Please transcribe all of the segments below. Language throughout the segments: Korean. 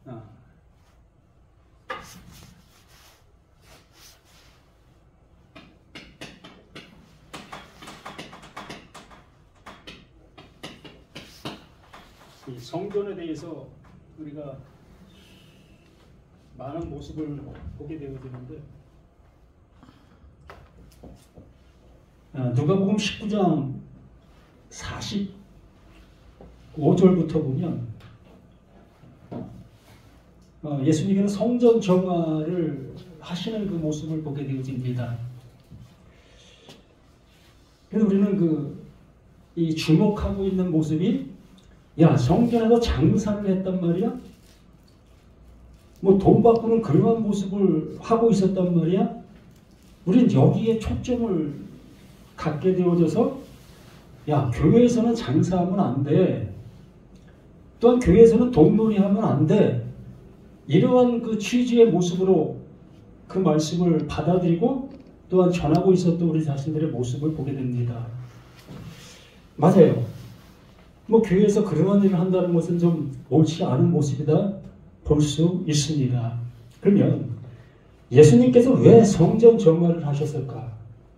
이 성전에 대해서 우리가 많은 모습을 보게 되어지는데, 누가복음 19장 45절부터 보면 예수님께서 성전 정화를 하시는 그 모습을 보게 되어집니다. 그래서 우리는 이 주목하고 있는 모습이, 야, 성전에서 장사를 했단 말이야? 뭐 돈 받고는 그러한 모습을 하고 있었단 말이야? 우린 여기에 초점을 갖게 되어져서, 야, 교회에서는 장사하면 안 돼. 또한 교회에서는 돈놀이 하면 안 돼. 이러한 그 취지의 모습으로 그 말씀을 받아들이고 또한 전하고 있었던 우리 자신들의 모습을 보게 됩니다. 맞아요. 뭐 교회에서 그러한 일을 한다는 것은 좀 옳지 않은 모습이다 볼 수 있습니다. 그러면 예수님께서 왜 성전 정화를 하셨을까?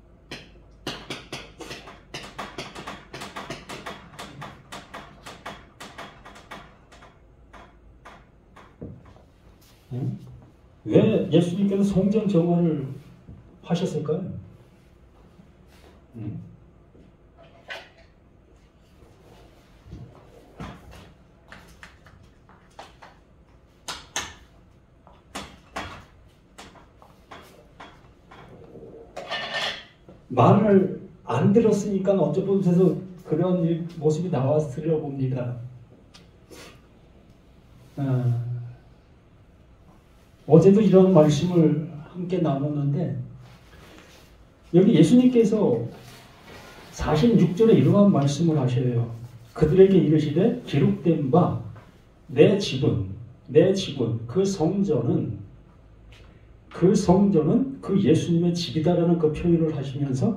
왜 예수님께서 성전 정화를 하셨을까요? 말을 안 들었으니까 어쩔 곳에서 그런 모습이 나왔으려 봅니다. 어제도 이런 말씀을 함께 나눴는데, 여기 예수님께서 46절에 이러한 말씀을 하셔요. 그들에게 이르시되 기록된 바 내 집은 그 성전은 그 예수님의 집이다라는 그 표현을 하시면서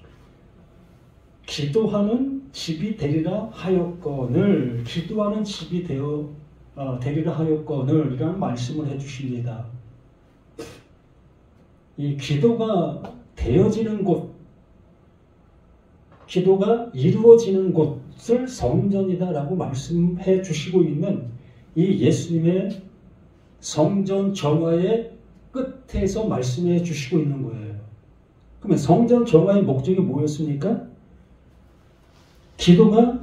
기도하는 집이 되리라 하였거늘, 기도하는 집이 되리라 하였거늘 이라는 말씀을 해주십니다. 이 기도가 되어지는 곳, 기도가 이루어지는 곳을 성전이다라고 말씀해 주시고 있는 이 예수님의 성전 정화의 끝에서 말씀해 주시고 있는 거예요. 그러면 성전 정화의 목적이 뭐였습니까? 기도가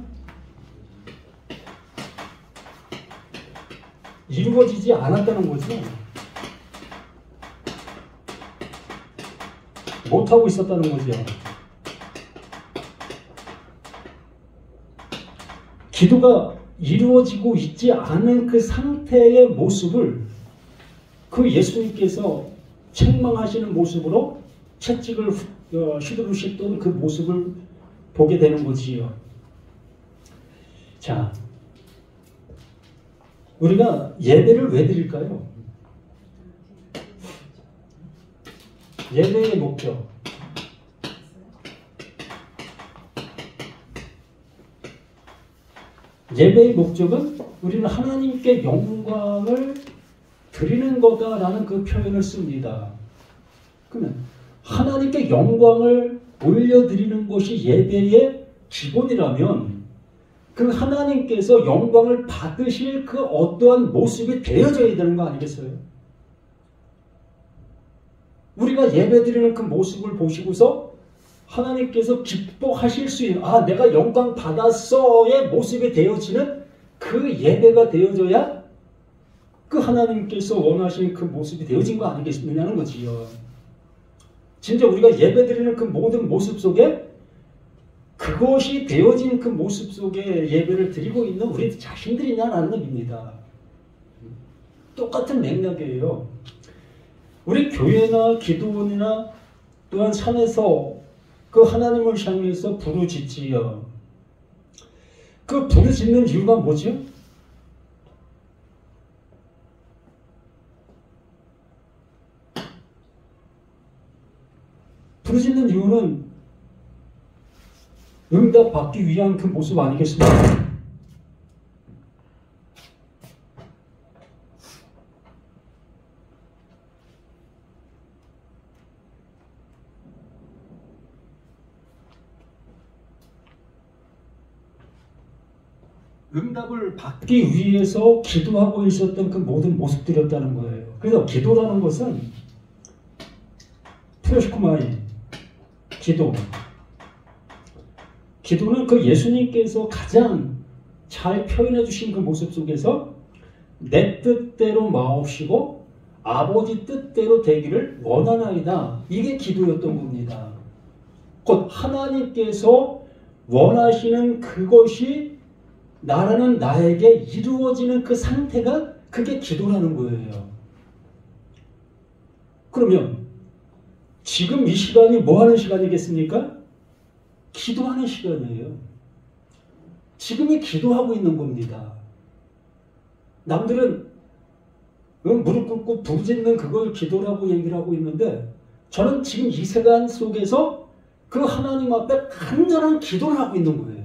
이루어지지 않았다는 거죠. 못하고 있었다는 거죠. 기도가 이루어지고 있지 않은 그 상태의 모습을 그 예수님께서 책망하시는 모습으로 채찍을 휘두르셨던 그 모습을 보게 되는 거지요. 자, 우리가 예배를 왜 드릴까요? 예배의 목적. 예배의 목적은 우리는 하나님께 영광을 드리는 거다라는 그 표현을 씁니다. 그러면 하나님께 영광을 올려드리는 것이 예배의 기본이라면 그 하나님께서 영광을 받으실 그 어떠한 모습이 되어져야 되는 거 아니겠어요? 우리가 예배드리는 그 모습을 보시고서 하나님께서 기뻐하실 수 있는, 아, 내가 영광 받았어의 모습이 되어지는 그 예배가 되어져야 그 하나님께서 원하시는 그 모습이 되어진 거 아니겠느냐는 거지요. 진짜 우리가 예배드리는 그 모든 모습 속에 그것이 되어진 그 모습 속에 예배를 드리고 있는 우리 자신들이냐라는 얘기입니다. 똑같은 맥락이에요. 우리 교회나 기도원이나 또한 산에서 그 하나님을 향해서 부르짖지요. 그 부르짖는 이유가 뭐죠? 부르짖는 이유는 응답받기 위한 그 모습 아니겠습니까? 응답을 받기 위해서 기도하고 있었던 그 모든 모습들이었다는 거예요. 그래서 기도라는 것은 프로시코마이 기도는 그 예수님께서 가장 잘 표현해 주신 그 모습 속에서 내 뜻대로 마옵시고 아버지 뜻대로 되기를 원하나이다. 이게 기도였던 겁니다. 곧 하나님께서 원하시는 그것이 나라는 나에게 이루어지는 그 상태가 그게 기도라는 거예요. 그러면 지금 이 시간이 뭐 하는 시간이겠습니까? 기도하는 시간이에요. 지금이 기도하고 있는 겁니다. 남들은 무릎 꿇고 부르짖는 그걸 기도라고 얘기를 하고 있는데 저는 지금 이 시간 속에서 그 하나님 앞에 간절한 기도를 하고 있는 거예요.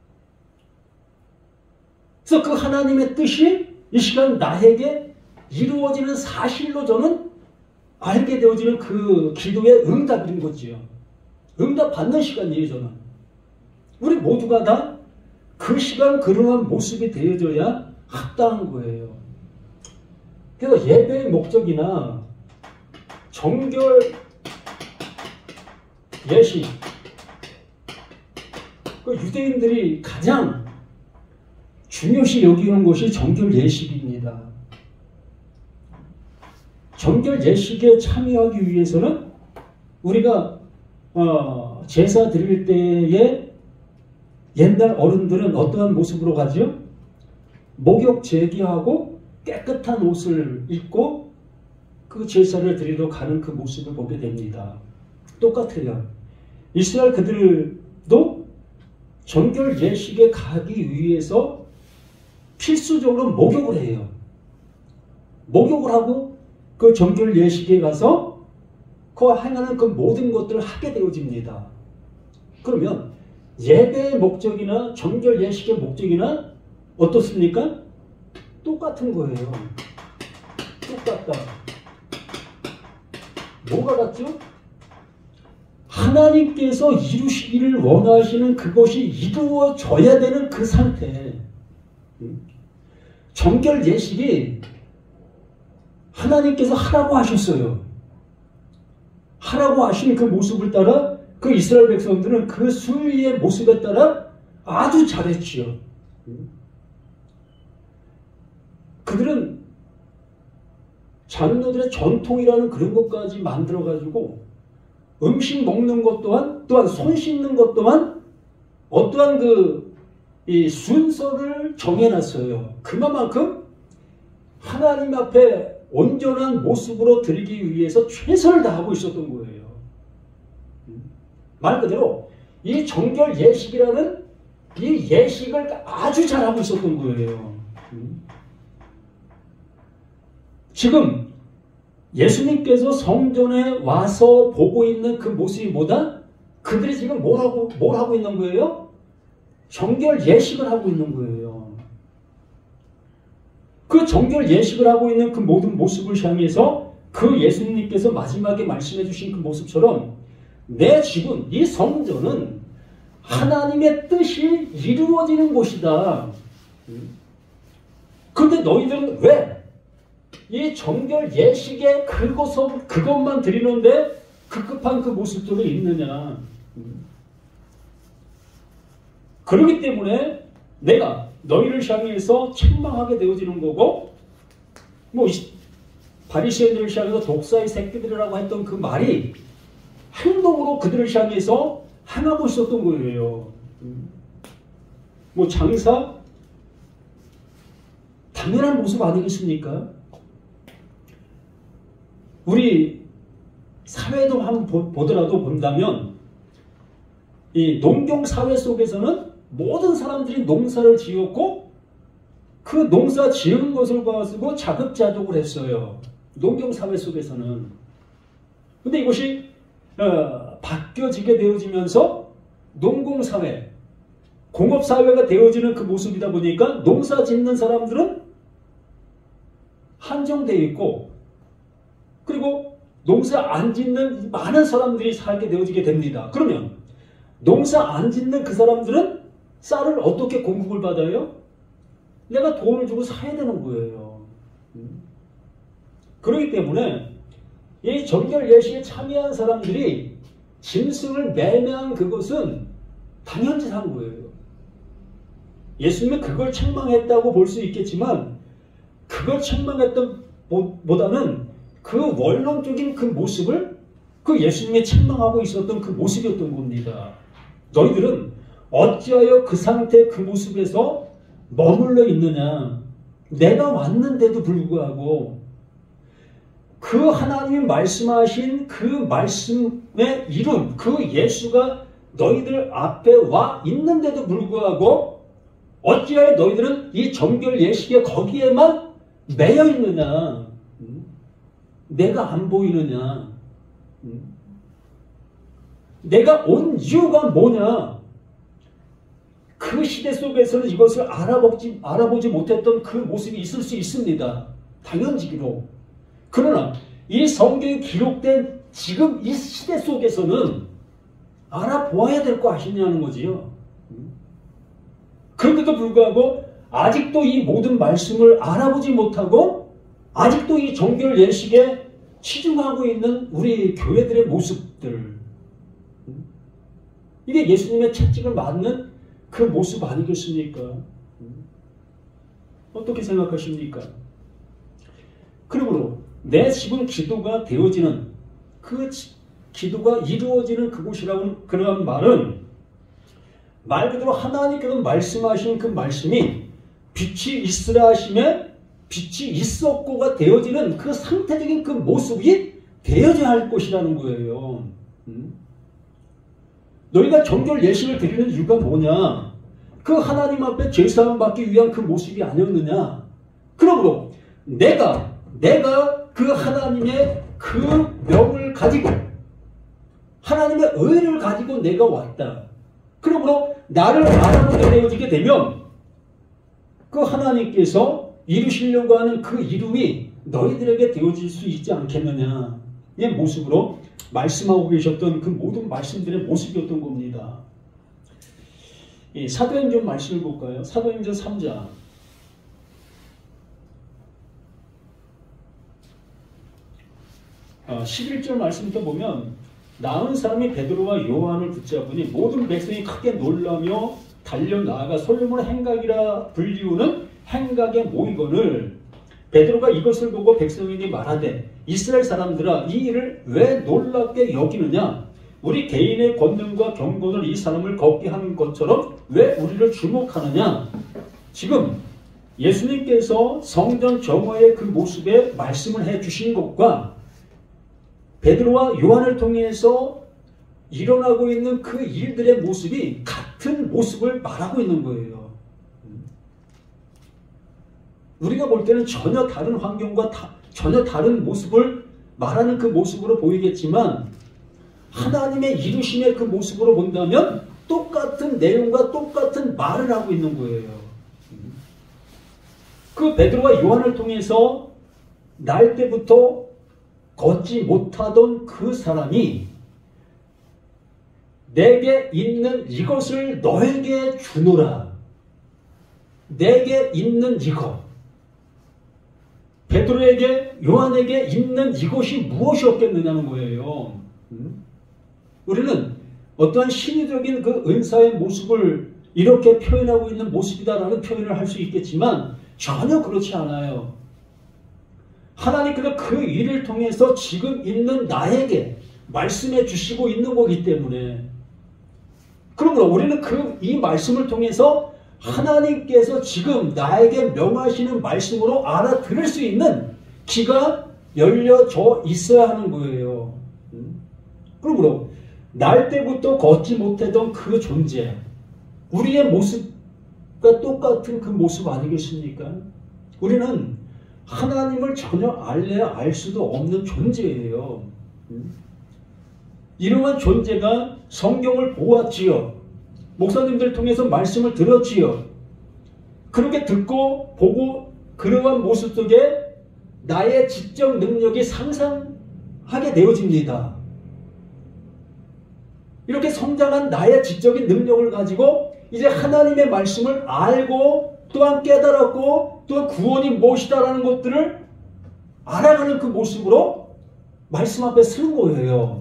그래서 그 하나님의 뜻이 이 시간 나에게 이루어지는 사실로 저는 알게 되어지는 그 기도의 응답인 거지요. 응답 받는 시간이에요, 저는. 우리 모두가 다 그 시간 그러한 모습이 되어져야 합당한 거예요. 그래서 예배의 목적이나 정결 예식, 그 유대인들이 가장 중요시 여기는 것이 정결 예식입니다. 정결 예식에 참여하기 위해서는 우리가 제사 드릴 때에 옛날 어른들은 어떠한 모습으로 가죠? 목욕 제기하고 깨끗한 옷을 입고 그 제사를 드리러 가는 그 모습을 보게 됩니다. 똑같아요. 이스라엘 그들도 정결 예식에 가기 위해서 필수적으로 목욕을 해요. 목욕을 하고 그 정결 예식에 가서 그 행하는 그 모든 것들을 하게 되어집니다. 그러면 예배의 목적이나 정결 예식의 목적이나 어떻습니까? 똑같은 거예요. 똑같다. 뭐가 같죠? 하나님께서 이루시기를 원하시는 그것이 이루어져야 되는 그 상태. 정결 예식이 하나님께서 하라고 하셨어요. 하라고 하신 그 모습을 따라 그 이스라엘 백성들은 그 수위의 모습에 따라 아주 잘했지요. 그들은 장로들의 전통이라는 그런 것까지 만들어가지고 음식 먹는 것 또한 손 씻는 것 또한 어떠한 이 순서를 정해놨어요. 그만큼 하나님 앞에 온전한 모습으로 드리기 위해서 최선을 다하고 있었던 거예요. 말 그대로 이 정결 예식이라는 이 예식을 아주 잘하고 있었던 거예요. 지금 예수님께서 성전에 와서 보고 있는 그 모습이 뭐다? 그들이 지금 뭘 하고 있는 거예요? 정결 예식을 하고 있는 거예요. 그 정결 예식을 하고 있는 그 모든 모습을 향해서 그 예수님께서 마지막에 말씀해 주신 그 모습처럼 내 집은, 이 성전은 하나님의 뜻이 이루어지는 곳이다. 그런데 너희들은 왜 이 정결 예식에 그것만 드리는데 급급한 그 모습들이 있느냐. 그렇기 때문에 내가 너희를 향해서 책망하게 되어지는 거고, 바리새인들을 향해서 독사의 새끼들이라고 했던 그 말이 행동으로 그들을 향해서 행하고 있었던 거예요. 장사? 당연한 모습 아니겠습니까? 우리 사회도 한번 본다면 이 농경사회 속에서는 모든 사람들이 농사를 지었고 그 농사 지은 것을 가지고 자급자족을 했어요. 농경사회 속에서는. 근데 이것이 바뀌어지게 되어지면서 농공사회, 공업사회가 되어지는 그 모습이다 보니까 농사 짓는 사람들은 한정되어 있고 그리고 농사 안 짓는 많은 사람들이 살게 되어지게 됩니다. 그러면 농사 안 짓는 그 사람들은 쌀을 어떻게 공급을 받아요? 내가 돈을 주고 사야 되는 거예요. 그렇기 때문에 이 정결 예식에 참여한 사람들이 짐승을 매매한 그것은 당연지사한 거예요. 예수님은 그걸 책망했다고 볼 수 있겠지만 그걸 책망했던 보다는 그 원론적인 그 모습을 그 예수님이 책망하고 있었던 그 모습이었던 겁니다. 너희들은 어찌하여 그 상태 그 모습에서 머물러 있느냐. 내가 왔는데도 불구하고 그 하나님이 말씀하신 그 말씀의 이름, 그 예수가 너희들 앞에 와 있는데도 불구하고 어찌하여 너희들은 이 정결 예식에 거기에만 매여 있느냐. 내가 안 보이느냐. 내가 온 이유가 뭐냐. 그 시대 속에서는 이것을 알아보지 못했던 그 모습이 있을 수 있습니다. 당연지기로. 그러나 이 성경에 기록된 지금 이 시대 속에서는 알아보아야 될 거 아시냐는 거지요. 그런데도 불구하고 아직도 이 모든 말씀을 알아보지 못하고 아직도 이 정결 예식에 치중하고 있는 우리 교회들의 모습들. 이게 예수님의 채찍을 맞는 그 모습 아니겠습니까? 어떻게 생각하십니까? 그러므로 내 지금 기도가 되어지는 그 기도가 이루어지는 그곳이라는 그러한 말은 말 그대로 하나님께서 말씀하신 그 말씀이 빛이 있으라 하심에 빛이 있었고가 되어지는 그 상태적인 그 모습이 되어져야 할 것이라는 거예요. 너희가 정결 예식을 드리는 이유가 뭐냐? 그 하나님 앞에 제사함 받기 위한 그 모습이 아니었느냐? 그러므로 내가 그 하나님의 그 명을 가지고 하나님의 의를 가지고 내가 왔다. 그러므로 나를 알아보게 되어지게 되면 그 하나님께서 이루시려고 하는 그 이름이 너희들에게 되어질 수 있지 않겠느냐. 이 모습으로 말씀하고 계셨던 그 모든 말씀들의 모습이었던 겁니다. 사도행전 말씀을 볼까요? 사도행전 3장. 11절 말씀부터 보면 나은 사람이 베드로와 요한을 붙잡으니 모든 백성이 크게 놀라며 달려나아가 솔로몬의 행각이라 불리우는 행각에 모이거늘 베드로가 이것을 보고 백성에게 말하되 이스라엘 사람들아 이 일을 왜 놀랍게 여기느냐 우리 개인의 권능과 경건을 이 사람을 걷게 하는 것처럼 왜 우리를 주목하느냐. 지금 예수님께서 성전 정화의 그 모습에 말씀을 해주신 것과 베드로와 요한을 통해서 일어나고 있는 그 일들의 모습이 같은 모습을 말하고 있는 거예요. 우리가 볼 때는 전혀 다른 환경과 전혀 다른 모습을 말하는 그 모습으로 보이겠지만 하나님의 이루심의 그 모습으로 본다면 똑같은 내용과 똑같은 말을 하고 있는 거예요. 그 베드로와 요한을 통해서 날 때부터 걷지 못하던 그 사람이 내게 있는 이것을 너에게 주노라. 내게 있는 이것. 베드로에게 요한에게 있는 이것이 무엇이었겠느냐는 거예요. 우리는 어떠한 신의적인 그 은사의 모습을 이렇게 표현하고 있는 모습이다라는 표현을 할 수 있겠지만 전혀 그렇지 않아요. 하나님께서 그 일을 통해서 지금 있는 나에게 말씀해 주시고 있는 거기 때문에 그러므로 우리는 이 말씀을 통해서 하나님께서 지금 나에게 명하시는 말씀으로 알아들을 수 있는 귀가 열려져 있어야 하는 거예요. 그러므로 날 때부터 걷지 못하던 그 존재, 우리의 모습과 똑같은 그 모습 아니겠습니까? 우리는 하나님을 전혀 알래야 알 수도 없는 존재예요. 이러한 존재가 성경을 보았지요. 목사님들 통해서 말씀을 들었지요. 그렇게 듣고 보고 그러한 모습 속에 나의 지적 능력이 상상하게 되어집니다. 이렇게 성장한 나의 지적인 능력을 가지고 이제 하나님의 말씀을 알고 또한 깨달았고 또한 구원이 무엇이다라는 것들을 알아가는 그 모습으로 말씀 앞에 서는 거예요.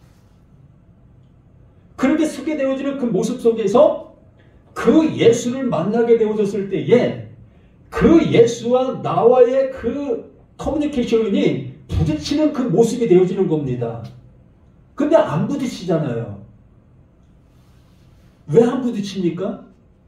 그렇게 서게 되어지는 그 모습 속에서 그 예수를 만나게 되어졌을 때에 그 예수와 나와의 그 커뮤니케이션이 부딪히는 그 모습이 되어지는 겁니다. 근데 안 부딪히잖아요. 왜 안 부딪힙니까?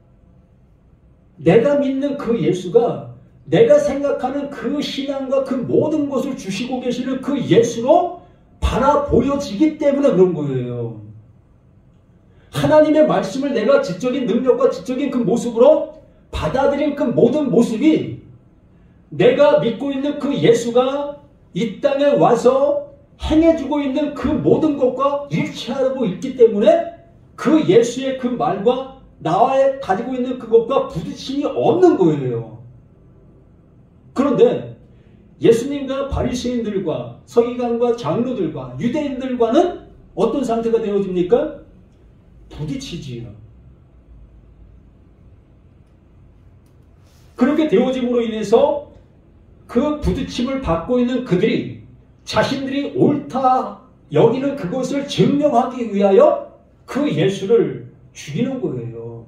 내가 믿는 그 예수가 내가 생각하는 그 신앙과 그 모든 것을 주시고 계시는 그 예수로 바라보여지기 때문에 그런 거예요. 하나님의 말씀을 내가 지적인 능력과 지적인 그 모습으로 받아들인 그 모든 모습이 내가 믿고 있는 그 예수가 이 땅에 와서 행해주고 있는 그 모든 것과 일치하고 있기 때문에 그 예수의 그 말과 나와 가지고 있는 그것과 부딪힘이 없는 거예요. 그런데 예수님과 바리새인들과 서기관과 장로들과 유대인들과는 어떤 상태가 되어집니까? 부딪히지요. 그렇게 되어짐으로 인해서 그 부딪힘을 받고 있는 그들이 자신들이 옳다 여기는 그것을 증명하기 위하여 그 예수를 죽이는 거예요.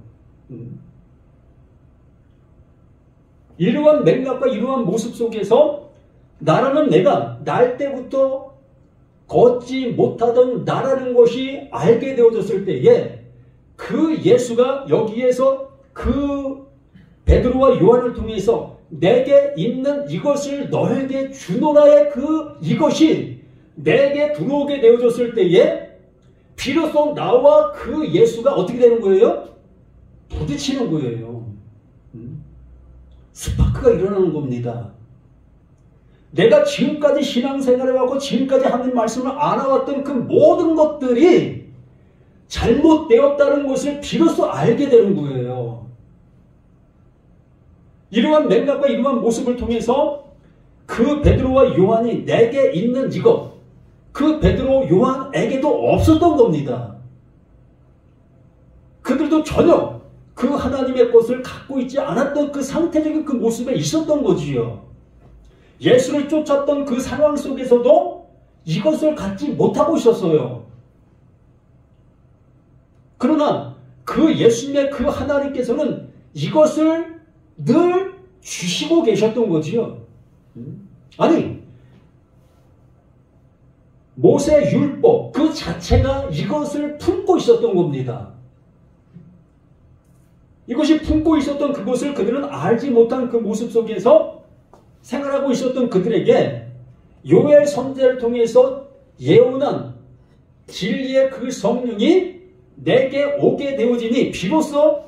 이러한 맥락과 이러한 모습 속에서 나라는 내가 날 때부터 걷지 못하던 나라는 것이 알게 되어졌을 때에 그 예수가 여기에서 그 베드로와 요한을 통해서 내게 있는 이것을 너에게 주노라의 그 이것이 내게 들어오게 되어졌을 때에 비로소 나와 그 예수가 어떻게 되는 거예요? 부딪히는 거예요. 스파크가 일어나는 겁니다. 내가 지금까지 신앙생활을 하고 지금까지 하나님 말씀을 알아왔던 그 모든 것들이 잘못되었다는 것을 비로소 알게 되는 거예요. 이러한 맥락과 이러한 모습을 통해서 그 베드로와 요한이 내게 있는 이것, 그 베드로 요한에게도 없었던 겁니다. 그들도 전혀 그 하나님의 것을 갖고 있지 않았던 그 상태적인 그 모습에 있었던 거지요. 예수를 쫓았던 그 상황 속에서도 이것을 갖지 못하고 있었어요. 그러나 그 예수님의 그 하나님께서는 이것을 늘 주시고 계셨던 거지요. 아니, 모세 율법 그 자체가 이것을 품고 있었던 겁니다. 이것이 품고 있었던 그것을 그들은 알지 못한 그 모습 속에서 생활하고 있었던 그들에게 요엘 선지자를 통해서 예언한 진리의 그 성령이 내게 오게 되어지니 비로소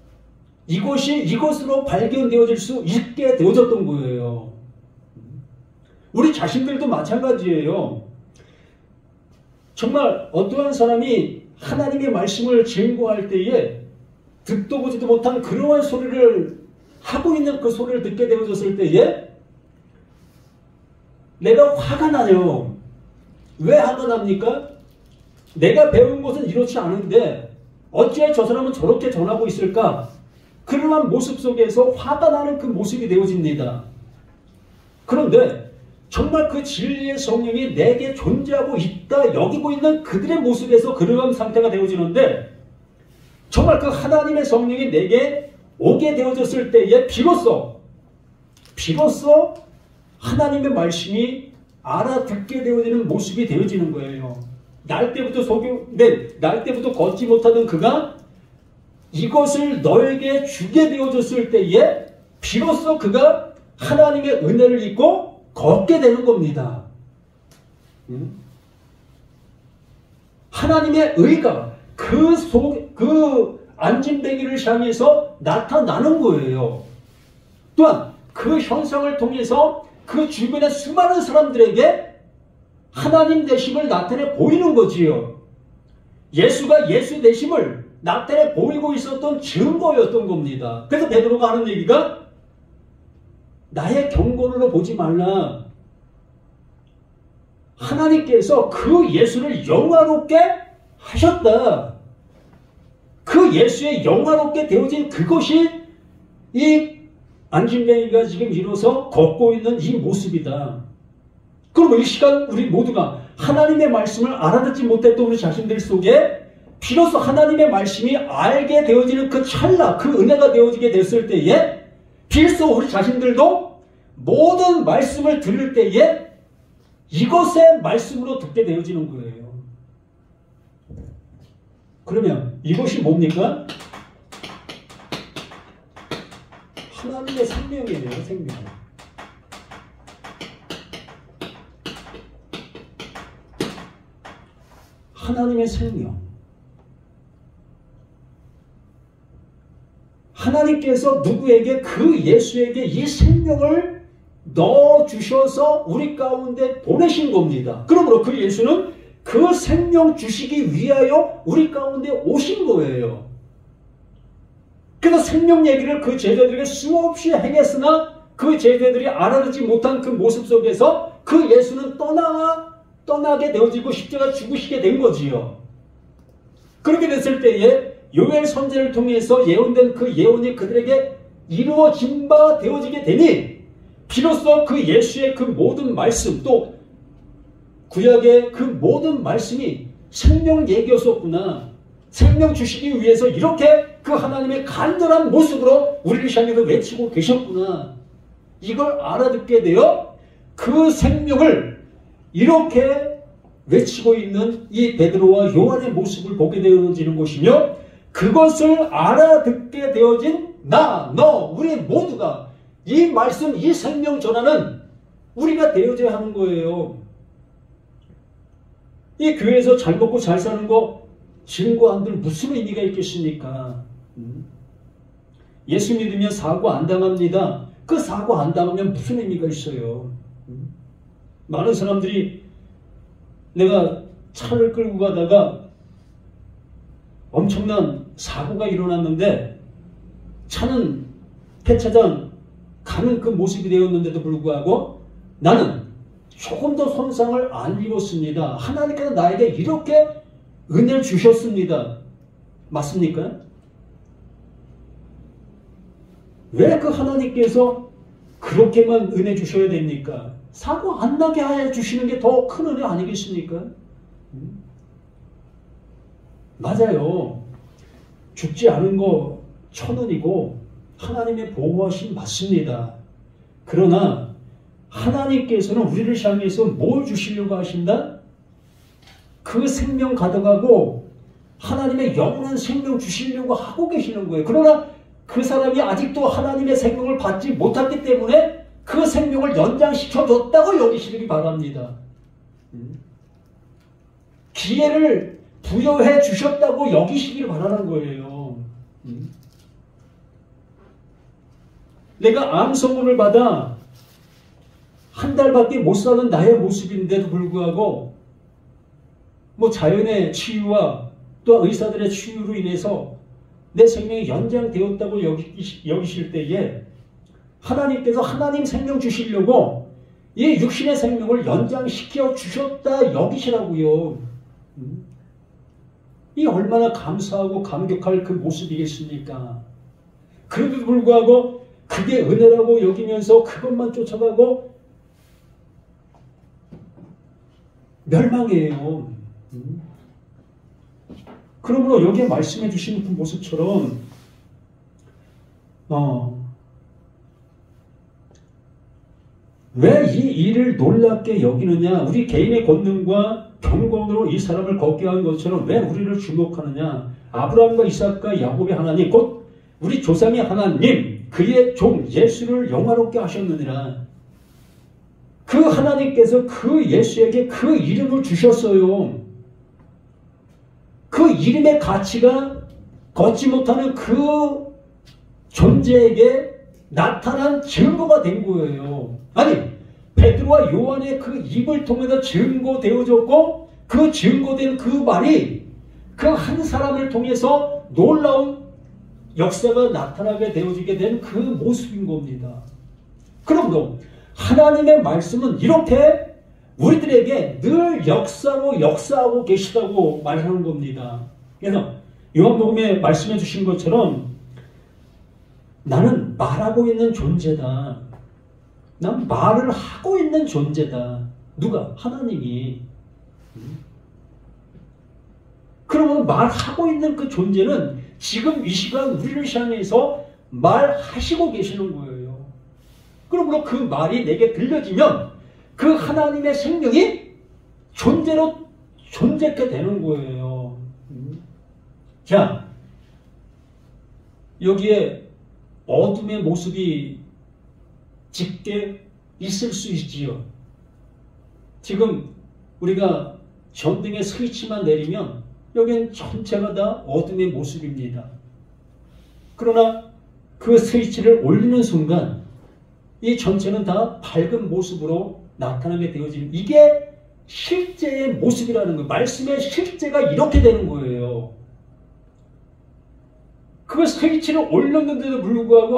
이것으로 발견되어질 수 있게 되어졌던 거예요. 우리 자신들도 마찬가지예요. 정말 어떠한 사람이 하나님의 말씀을 증거할 때에 듣도 보지도 못한 그러한 소리를 하고 있는 그 소리를 듣게 되어졌을 때에 내가 화가 나요. 왜 화가 납니까? 내가 배운 것은 이렇지 않은데 어찌해 저 사람은 저렇게 전하고 있을까? 그러한 모습 속에서 화가 나는 그 모습이 되어집니다. 그런데 정말 그 진리의 성령이 내게 존재하고 있다 여기고 있는 그들의 모습에서 그러한 상태가 되어지는데 정말 그 하나님의 성령이 내게 오게 되어졌을 때에 비로소 하나님의 말씀이 알아듣게 되어지는 모습이 되어지는 거예요. 날 때부터 걷지 못하던 그가 이것을 너에게 주게 되어졌을 때에 비로소 그가 하나님의 은혜를 입고 걷게 되는 겁니다. 하나님의 의가 그 안진뱅이를 향해서 나타나는 거예요. 또한 그 현상을 통해서 그 주변의 수많은 사람들에게 하나님 되심을 나타내 보이는 거지요. 예수가 예수 되심을 나타내 보이고 있었던 증거였던 겁니다. 그래서 베드로가 하는 얘기가 나의 경건으로 보지 말라. 하나님께서 그 예수를 영화롭게 하셨다. 그 예수의 영화롭게 되어진 그것이 이 안진뱅이가 지금 일어서 걷고 있는 이 모습이다. 그럼 이 시간 우리 모두가 하나님의 말씀을 알아듣지 못했던 우리 자신들 속에 비로소 하나님의 말씀이 알게 되어지는 그 찰나, 그 은혜가 되어지게 됐을 때에 비로소 우리 자신들도 모든 말씀을 들을 때에 이것의 말씀으로 듣게 되어지는 거예요. 그러면 이것이 뭡니까? 하나님의 생명이에요, 생명. 하나님의 생명. 하나님께서 누구에게 그 예수에게 이 생명을 넣어주셔서 우리 가운데 보내신 겁니다. 그러므로 그 예수는 그 생명 주시기 위하여 우리 가운데 오신 거예요. 그래서 생명 얘기를 그 제자들에게 수없이 행했으나 그 제자들이 알아듣지 못한 그 모습 속에서 그 예수는 떠나게 되어지고 십자가 죽으시게 된 거지요. 그렇게 됐을 때에 요엘 선지자를 통해서 예언된 그 예언이 그들에게 이루어진 바 되어지게 되니 비로소 그 예수의 그 모든 말씀 또 구약의 그 모든 말씀이 생명 얘기였었구나. 생명 주시기 위해서 이렇게 그 하나님의 간절한 모습으로 우리를 향해서 외치고 계셨구나. 이걸 알아듣게 되어 그 생명을 이렇게 외치고 있는 이 베드로와 요한의 모습을 보게 되어지는 것이며 그것을 알아듣게 되어진 나, 너, 우리 모두가 이 말씀, 이 생명 전하는 우리가 되어져야 하는 거예요. 이 교회에서 잘 먹고 잘 사는 거 증거한들 무슨 의미가 있겠습니까? 예수 믿으면 사고 안 당합니다. 그 사고 안 당하면 무슨 의미가 있어요? 많은 사람들이 내가 차를 끌고 가다가 엄청난 사고가 일어났는데 차는 폐차장 가는 그 모습이 되었는데도 불구하고 나는 조금 더 손상을 안 입었습니다. 하나님께서 나에게 이렇게 은혜를 주셨습니다. 맞습니까? 왜 그 하나님께서 그렇게만 은혜 주셔야 됩니까? 사고 안 나게 해 주시는 게 더 큰 은혜 아니겠습니까? 맞아요. 죽지 않은 거 천원이고 하나님의 보호하심 맞습니다. 그러나 하나님께서는 우리를 향해서 뭘 주시려고 하신다? 그 생명 가져가고 하나님의 영원한 생명 주시려고 하고 계시는 거예요. 그러나 그 사람이 아직도 하나님의 생명을 받지 못했기 때문에 그 생명을 연장시켜줬다고 여기시기 바랍니다. 기회를 부여해 주셨다고 여기시기를 바라는 거예요. 내가 암 선고를 받아 한 달밖에 못 사는 나의 모습인데도 불구하고 뭐 자연의 치유와 또 의사들의 치유로 인해서 내 생명이 연장되었다고 여기실 때에 하나님께서 하나님 생명 주시려고 이 육신의 생명을 연장시켜 주셨다 여기시라고요. 이 얼마나 감사하고 감격할 그 모습이겠습니까? 그럼에도 불구하고 그게 은혜라고 여기면서 그것만 쫓아가고 멸망이에요. 그러므로 여기에 말씀해 주신 그 모습처럼 왜 이 일을 놀랍게 여기느냐? 우리 개인의 권능과 경건으로 이 사람을 걷게 한 것처럼 왜 우리를 주목하느냐? 아브라함과 이삭과 야곱의 하나님 곧 우리 조상의 하나님 그의 종 예수를 영화롭게 하셨느니라. 그 하나님께서 그 예수에게 그 이름을 주셨어요. 그 이름의 가치가 걷지 못하는 그 존재에게 나타난 증거가 된 거예요. 아니 베드로와 요한의 그 입을 통해서 증거되어졌고 그 증거된 그 말이 그 한 사람을 통해서 놀라운 역사가 나타나게 되어지게 된 그 모습인 겁니다. 그러므로 하나님의 말씀은 이렇게 우리들에게 늘 역사로 역사하고 계시다고 말하는 겁니다. 그래서 요한복음에 말씀해 주신 것처럼 나는 말하고 있는 존재다. 난 말을 하고 있는 존재다. 누가? 하나님이. 그러면 말하고 있는 그 존재는 지금 이 시간 우리를 향해서 말하시고 계시는 거예요. 그러므로 그 말이 내게 들려지면 그 하나님의 생명이 존재로 존재케 되는 거예요. 자, 여기에 어둠의 모습이 짙게 있을 수 있지요. 지금 우리가 전등의 스위치만 내리면 여기는 전체가 다 어둠의 모습입니다. 그러나 그 스위치를 올리는 순간 이 전체는 다 밝은 모습으로 나타나게 되어지는, 이게 실제의 모습이라는 거예요. 말씀의 실제가 이렇게 되는 거예요. 그 스위치를 올렸는데도 불구하고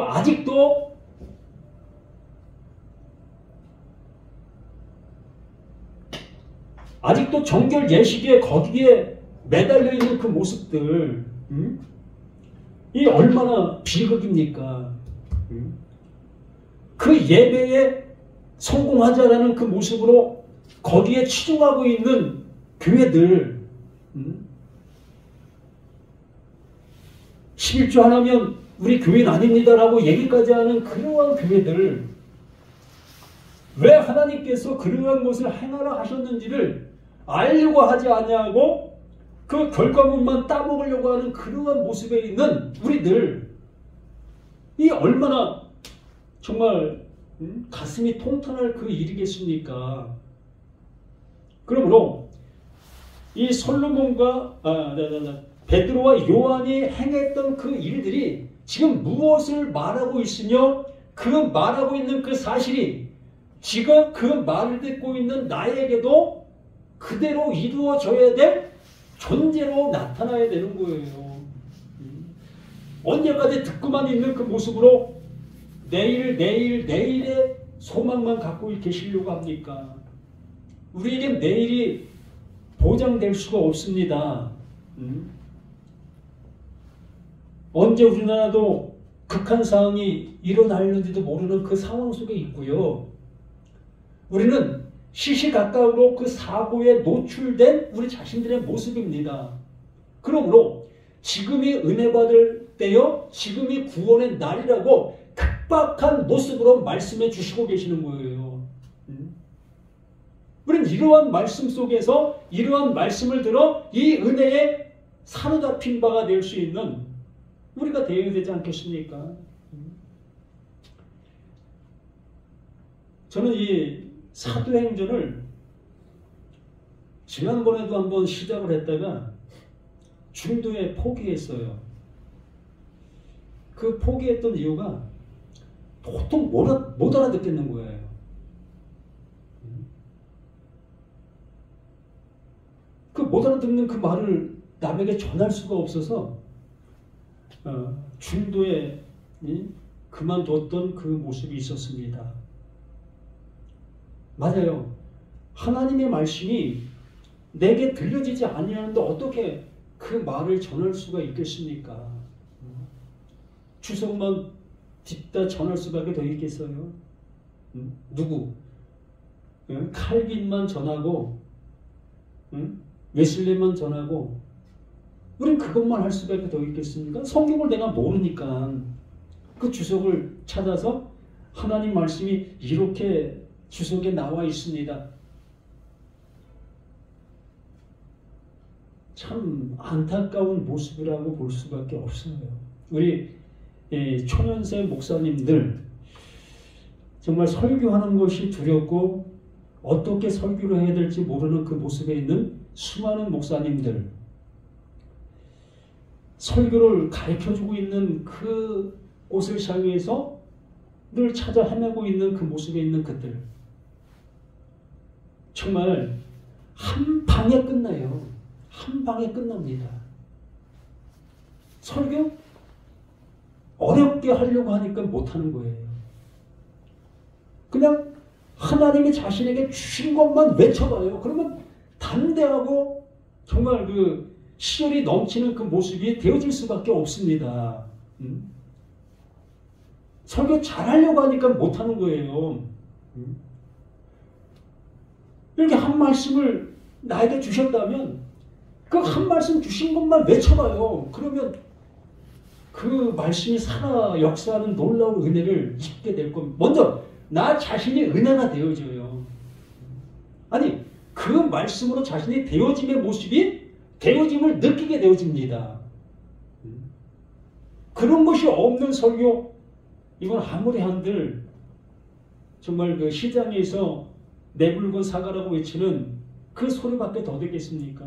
아직도 정결 예식에 거기에 매달려 있는 그 모습들, 이 얼마나 비극입니까? 그 예배에 성공하자라는 그 모습으로 거기에 치중하고 있는 교회들, 11조 하나면 우리 교회는 아닙니다라고 얘기까지 하는 그러한 교회들, 왜 하나님께서 그러한 것을 행하라 하셨는지를 알려고 하지 아니하고 그 결과물만 따먹으려고 하는 그러한 모습에 있는 우리들, 이 얼마나 정말 가슴이 통탄할 그 일이겠습니까? 그러므로 이 솔로몬과 베드로와 요한이 행했던 그 일들이 지금 무엇을 말하고 있으며 그 말하고 있는 그 사실이 지금 그 말을 듣고 있는 나에게도 그대로 이루어져야 될 존재로 나타나야 되는 거예요. 언제까지 듣고만 있는 그 모습으로 내일의 소망만 갖고 계시려고 합니까? 우리에겐 내일이 보장될 수가 없습니다. 언제 우리나라도 극한 상황이 일어나는지도 모르는 그 상황 속에 있고요. 우리는 시시각각으로 그 사고에 노출된 우리 자신들의 모습입니다. 그러므로 지금이 은혜 받을 때요, 지금이 구원의 날이라고 각박한 모습으로 말씀해 주시고 계시는 거예요. 우리는 이러한 말씀 속에서 이러한 말씀을 들어 이 은혜에 사로잡힌 바가 될 수 있는 우리가 되어야 되지 않겠습니까? 저는 이 사도행전을 지난번에도 한번 시작을 했다가 중도에 포기했어요. 그 포기했던 이유가 보통 못 알아듣겠는 거예요. 그 못 알아듣는 그 말을 남에게 전할 수가 없어서 중도에 그만뒀던 그 모습이 있었습니다. 맞아요. 하나님의 말씀이 내게 들려지지 아니하는데 어떻게 그 말을 전할 수가 있겠습니까? 주석만 딛다 전할 수밖에 더 있겠어요? 누구? 칼빈만 전하고 웨슬리만 전하고 우린 그것만 할 수밖에 더 있겠습니까? 성경을 내가 모르니까 그 주석을 찾아서 하나님 말씀이 이렇게 주석에 나와 있습니다. 참 안타까운 모습이라고 볼 수밖에 없어요. 우리 초년생 목사님들 정말 설교하는 것이 두렵고 어떻게 설교를 해야 될지 모르는 그 모습에 있는 수많은 목사님들, 설교를 가르쳐주고 있는 그 곳을 향해서 늘 찾아 헤매고 있는 그 모습에 있는 그들, 정말 한 방에 끝나요. 한 방에 끝납니다. 설교 어렵게 하려고 하니까 못하는 거예요. 그냥 하나님이 자신에게 주신 것만 외쳐봐요. 그러면 담대하고 정말 그 시열이 넘치는 그 모습이 되어질 수밖에 없습니다. 설교 잘하려고 하니까 못하는 거예요. 이렇게 한 말씀을 나에게 주셨다면 그 한 말씀 주신 것만 외쳐봐요. 그러면 그 말씀이 살아 역사하는 놀라운 은혜를 입게 될 겁니다. 먼저 나 자신이 은혜가 되어져요. 아니 그 말씀으로 자신이 되어짐의 모습이 되어짐을 느끼게 되어집니다. 그런 것이 없는 설교, 이건 아무리 한들 정말 그 시장에서 내 물건 사가라고 외치는 그 소리밖에 더 듣겠습니까?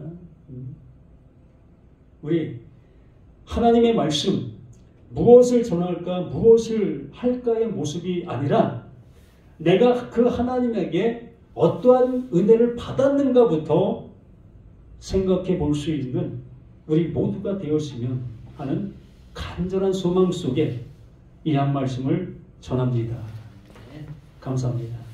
우리 하나님의 말씀, 무엇을 전할까, 무엇을 할까의 모습이 아니라 내가 그 하나님에게 어떠한 은혜를 받았는가부터 생각해 볼 수 있는 우리 모두가 되었으면 하는 간절한 소망 속에 이 한 말씀을 전합니다. 감사합니다.